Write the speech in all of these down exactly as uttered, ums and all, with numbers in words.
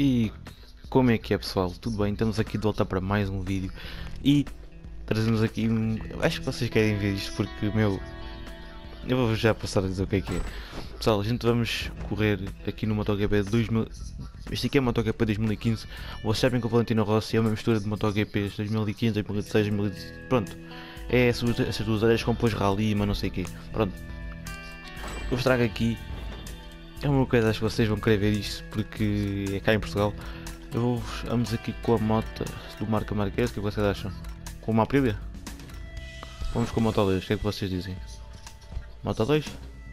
E como é que é, pessoal? Tudo bem? Estamos aqui de volta para mais um vídeo e trazemos aqui um... Acho que vocês querem ver isto porque, meu, eu vou já passar a dizer o que é que é. Pessoal, a gente vamos correr aqui no MotoGP dois mil... Este aqui é o MotoGP dois mil e quinze. Vocês sabem que o Valentino Rossi é uma mistura de MotoGPs dois mil e quinze, dois mil e dezesseis, dois mil e dezesseis... Pronto, é essas, essas duas áreas com depois rally, mas não sei o quê. Pronto, eu vos trago aqui... É uma coisa, acho que vocês vão querer ver isto porque é cá em Portugal. Eu vou, vamos aqui com a moto do Marca Marquez, o que é que vocês acham? Com uma Aprilia? Vamos com a Moto dois, o que é que vocês dizem? Moto dois?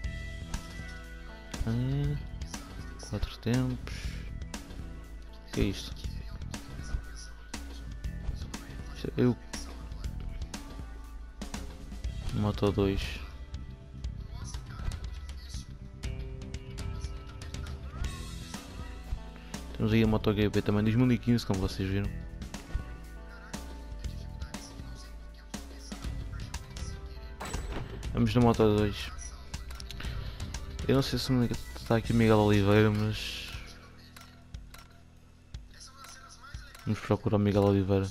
Ah, quatro tempos. O que é isto? Isto é eu. Moto dois. Temos aí a MotoGP também dois mil e quinze, como vocês viram. Vamos na Moto dois. Eu não sei se está aqui o Miguel Oliveira, mas... Vamos procurar o Miguel Oliveira.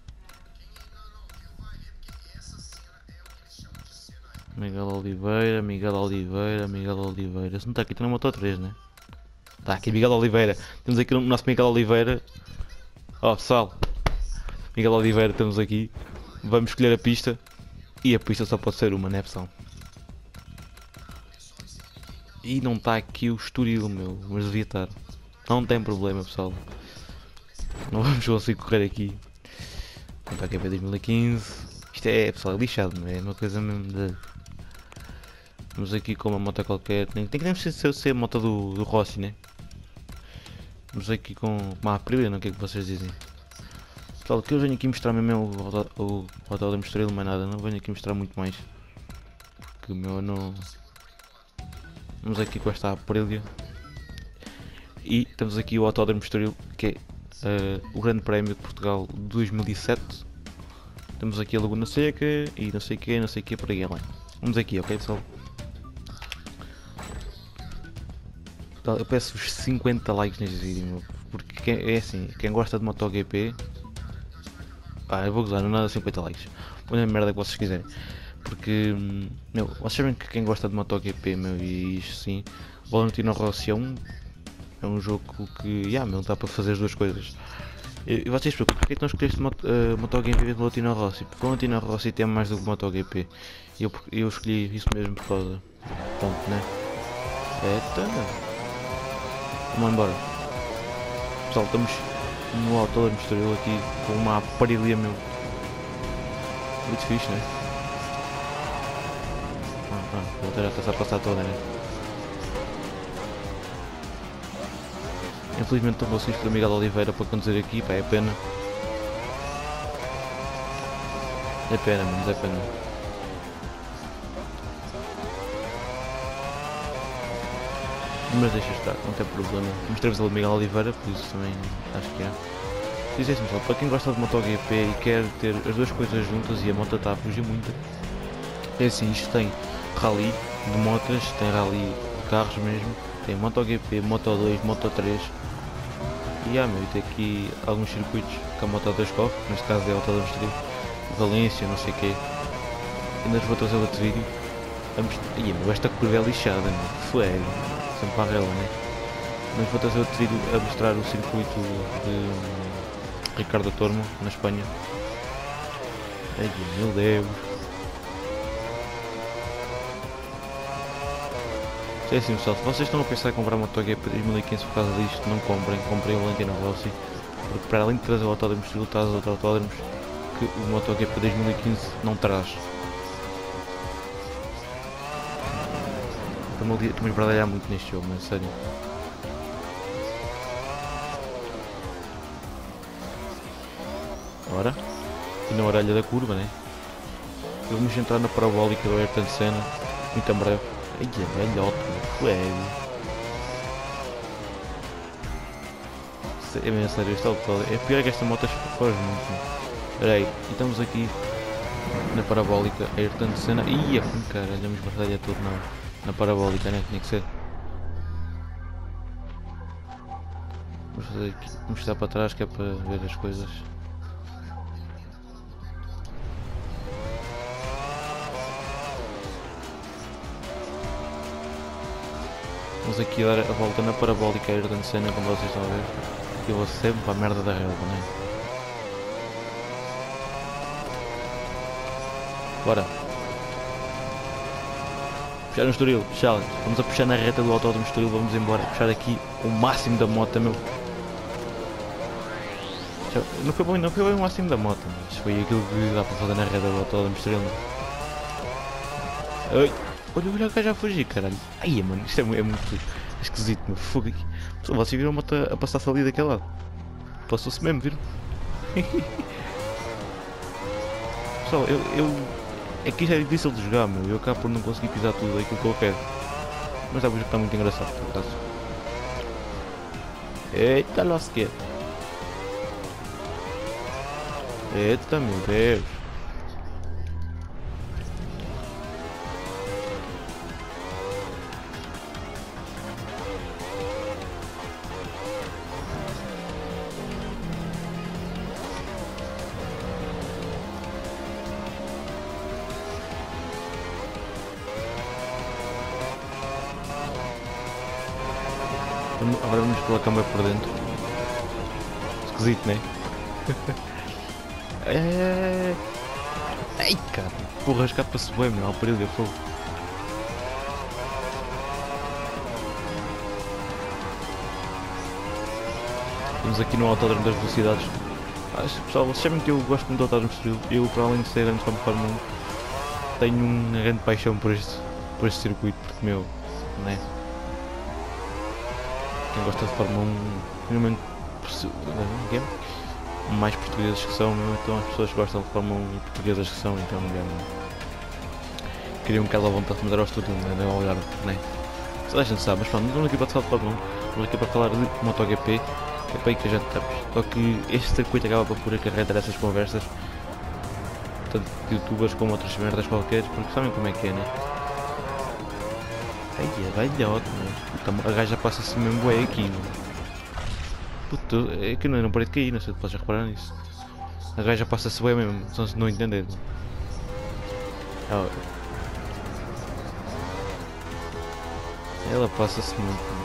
Miguel Oliveira, Miguel Oliveira, Miguel Oliveira. Se não está aqui, está na Moto três, né? Está aqui Miguel Oliveira. Temos aqui o nosso Miguel Oliveira. Ó, oh, pessoal, Miguel Oliveira, temos aqui. Vamos escolher a pista. E a pista só pode ser uma, né, pessoal? E não está aqui o Estoril, meu. Mas devia estar. Não tem problema, pessoal. Não vamos conseguir correr aqui. Não está aqui para dois mil e quinze. Isto é, pessoal, é lixado, não é? É uma coisa mesmo de... Vamos aqui com uma moto qualquer. Tem que ser, ser, ser a moto do, do Rossi, né? Vamos aqui com uma Aprilia, não? O que é que vocês dizem? Pessoal, o que eu venho aqui mostrar mesmo é o, o, o Autódromo Estoril, mais nada. Não venho aqui mostrar muito mais. Porque o meu não... Vamos aqui com esta Aprilia. E temos aqui o Autódromo Estoril, que é uh, o Grande Prémio de Portugal de dois mil e sete. Temos aqui a Laguna Seca e não sei o que, não sei o que, por aí além. Vamos aqui, ok, pessoal? Eu peço-vos cinquenta likes neste vídeo, meu, porque quem, é assim, quem gosta de MotoGP, pá, eu vou gozar, não nada cinquenta likes, põe a merda que vocês quiserem, porque, meu, vocês sabem que quem gosta de MotoGP, meu, e isto sim, o Valentino Rossi é um, é um jogo que, yeah, meu, dá para fazer as duas coisas. E, e vocês perguntam, porquê é que não escolheste moto, uh, MotoGP de Valentino Rossi? Porque o Valentino Rossi tem mais do que MotoGP, e eu, eu escolhi isso mesmo por causa, pronto, né? Eita! Vamos embora. Pessoal, estamos no Autódromo Estoril aqui com uma Aprilia, meu. Muito fixe, né? Ah, ah, a volta já está a passar toda, né? Infelizmente não consegui escolher o Miguel Oliveira para conduzir aqui, pá, é pena. É pena, mas é pena. Mas deixa estar, não tem problema. Mostramos ali o Miguel Oliveira, por isso também acho que é. Diz assim, pessoal, para quem gosta de MotoGP e quer ter as duas coisas juntas e a moto está a fugir muito, é assim, isto tem rally de motas, tem rally de carros mesmo, tem MotoGP, Moto dois, Moto três e ah, meu, tem aqui alguns circuitos que a Moto dois corre, neste caso é o Autódromo Estoril, Valência, não sei o quê. Ainda vos vou trazer outro vídeo. Vamos... Ih, meu, esta curva é lixada, meu, foi. Sempre para a rela, né? Mas vou trazer outro vídeo a mostrar o circuito de um, Ricardo Tormo, na Espanha. Ai meu Deus! É assim, pessoal, se vocês estão a pensar em comprar uma MotoGP dois mil e quinze por causa disto, não comprem, comprem o Valentino Rossi, porque para além de trazer o Autódromo Estoril, traz outros autódromos que o MotoGP dois mil e quinze não traz. Estamos a bradalhar muito neste jogo, mas sério. Ora, e na orelha da curva, né? Vamos entrar na parabólica do Ayrton Senna, muito em breve. Ai, é velhote, velho. É bem sério, isto é o todo. É pior que esta moto foge muito. Espera aí, e estamos aqui na parabólica Ayrton Senna. Ia, cara, olhamos bradalha tudo na. Na parabólica, né? Tinha que ser. Vamos fazer aqui, vamos estar para trás que é para ver as coisas. Vamos aqui dar a volta na parabólica Ayrton Senna, como vocês estão a ver. E eu vou sempre para a merda da relva, né? Bora! Puxar no Estoril, challenge. Vamos a puxar na reta do autódromo Estoril, vamos embora. Puxar aqui o máximo da moto, meu. Não foi bem, não foi bem o máximo da moto, mas foi aquilo que dá para fazer na reta do autódromo Estoril. Ai! Olha, olha o gajo a fugir, caralho. Ai, mano, isto é, é muito esquisito, meu. Fogo aqui. Pessoal, vocês viram a moto a passar-se ali daquele lado? Passou-se mesmo, viram? Pessoal, eu, eu... É que isto é difícil de jogar, meu. Eu acabo por não conseguir pisar tudo aquilo que eu quero. Mas é que está muito engraçado, por acaso. Eita, lasqueira. Eita, meu Deus. Agora vamos pela câmara por dentro. Esquisito, né? É... Ai, cara, porra, escapa-se bem, meu, ao perigo de fogo. Estamos aqui no autódromo das velocidades. Acho, pessoal, vocês sabem que eu gosto muito do autódromo Estoril. Eu, para além de ser grande fã de Fórmula um, tenho uma grande paixão por este, por este circuito, porque, meu, né? Quem gosta de Fórmula um, primeiramente, mais portugueses que são, meu, então as pessoas que gostam de Fórmula um e portuguesas que são, então, meu, queriam que ela vontade de mudar ao estúdio, né, ao olhar, né? Toda a gente sabe, mas pronto, não estamos aqui para falar de Fórmula um, estamos aqui para falar de MotoGP, é para aí que a gente estamos. Só que este circuito acaba por pôr a carreira dessas conversas, tanto de youtubers como outras merdas qualquer, porque sabem como é que é, né? Ai, é velhote, né? A gaja passa-se mesmo bué aqui, né? Puto, é que eu não, não parei de cair, não sei se vocês repararam nisso. A gaja passa-se bué mesmo, só se não entender. Né? Ela, ela passa-se muito. Né?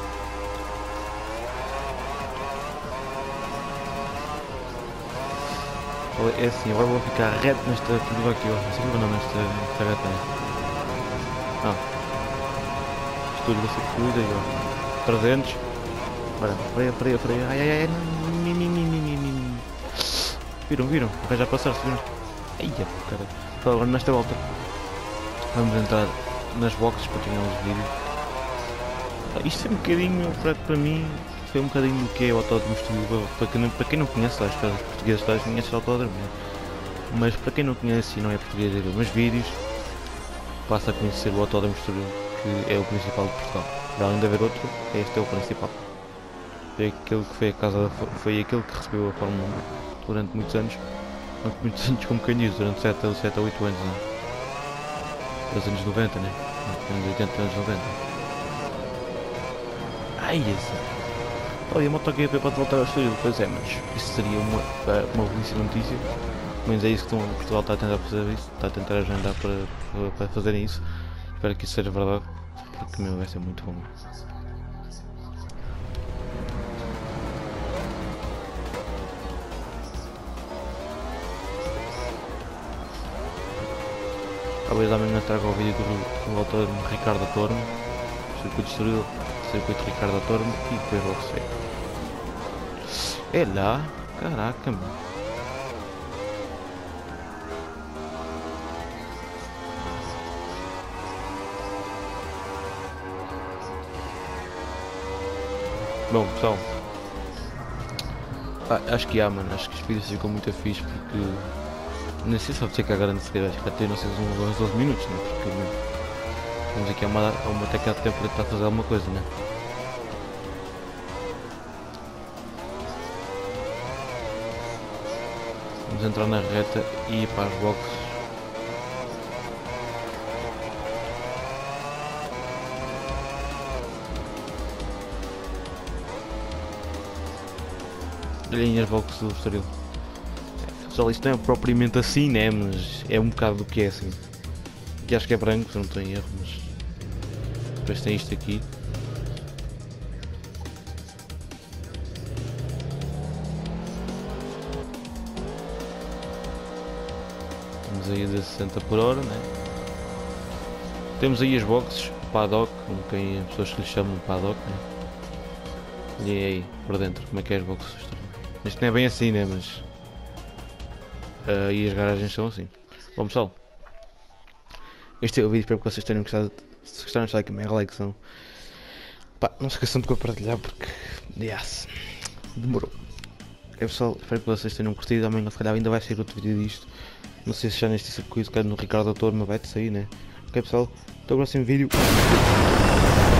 É assim, agora vou ficar reto nesta curva aqui, ó. Não sei que não, nesta, nesta reta. Ah. Estou a ser cuida aí, ó. trezentos. Olha, freia, freia, freia. Ai, ai, ai. Viram, viram? Vai já passar-se, viram? Ai, cara. Então, agora nesta volta vamos entrar nas boxes para quem não os vídeos. Ah, isto é um bocadinho, para, para mim, foi um bocadinho do que é o autódromo Estoril. Para quem não, para quem não conhece, as casas portuguesas todas conhecem o autódromo. Né? Mas para quem não conhece e não é português e vê meus vídeos, passa a conhecer o autódromo Estoril, que é o principal de Portugal. Para além de haver outro, este é o principal. Foi aquele que foi a casa da, foi aquele que recebeu a Fórmula um durante muitos anos. Não muitos anos, como quem diz, durante sete a oito anos, né? Dos anos noventa, né? Anos oitenta, anos noventa. Ai, esse. Olha, a MotoGP pode voltar ao Estoril, pois é, mas isso seria uma, uma belíssima notícia. Pelo menos é isso que estão, Portugal está a tentar fazer isso, está a tentar agendar para, para, para fazerem isso. Espero que isso seja verdade, porque meu, vai ser muito bom. Talvez amanhã traga o vídeo do, do autódromo Ricardo Tormo, circuito Estoril, circuito Ricardo Tormo e depois logo sei. É lá, caraca, mano. Bom, pessoal, ah, acho que há, mano, acho que este vídeo ficou muito fixe porque não sei se vai ter que agora nesse acho que vai ter não sei uns doze minutos, né? Porque temos aqui uma, uma tecla de tempo para tentar fazer alguma coisa, né? Vamos entrar na reta e ir para as boxes. Olhem as boxes do Estoril. Pessoal, isto não é propriamente assim, né? Mas é um bocado do que é assim. Aqui acho que é branco, se não estou em erro, mas depois tem isto aqui. Estamos aí a sessenta por hora, né? Temos aí as boxes, o paddock, como quem as pessoas que lhe chamam de paddock, né? E aí, por dentro, como é que é as boxes? Isto não é bem assim, né? Mas uh, e as garagens são assim. Bom pessoal, este é o vídeo, espero que vocês tenham gostado. Se gostaram, deixa like, a like, são. Pá, não se esqueçam de compartilhar porque yes, demorou. Ok pessoal, espero que vocês tenham curtido. Amanhã se calhar ainda vai sair outro vídeo disto. Não sei se já neste circuito, quero no Ricardo Autor, mas vai-te sair, né? Ok pessoal, até o próximo vídeo.